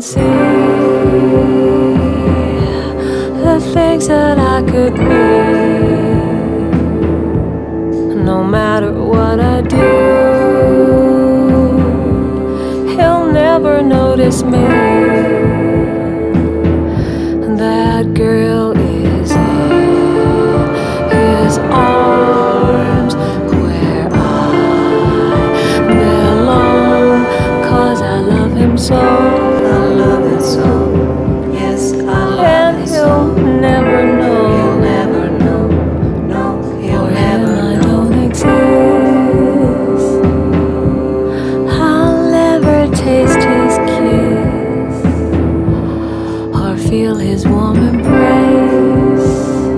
see the things that I could be. No matter what I do, he'll never notice me. That girl is in his arms, where I belong, 'cause I love him so. I love it so. Yes, I love it so. And he'll never know. He'll never know. No, he'll never I know. don't exist. I'll never taste his kiss or feel his warm embrace.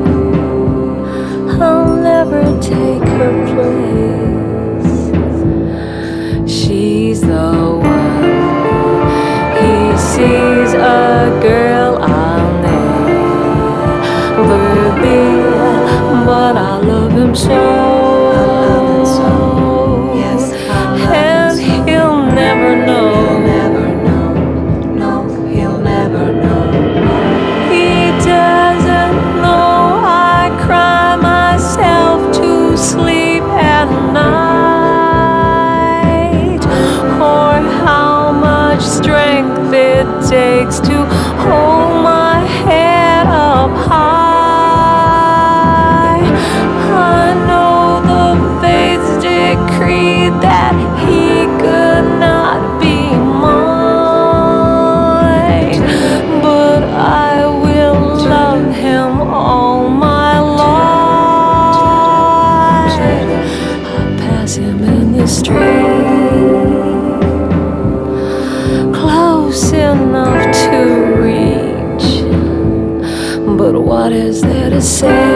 I'll never take her place. She's the one. He sees a girl I'll never be, but I love him so. I love it so. Yes, I love And it so. he'll never know. He'll never know. No, he'll never know. He doesn't know I cry myself to sleep at night, or how much strength it takes to hold my head up high. I know the fates decreed that he could not be mine, but I will love him all my life. I pass him in the street, close enough to reach, but what is there to say?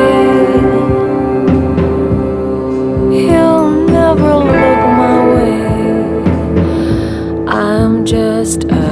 He'll never look my way. I'm just a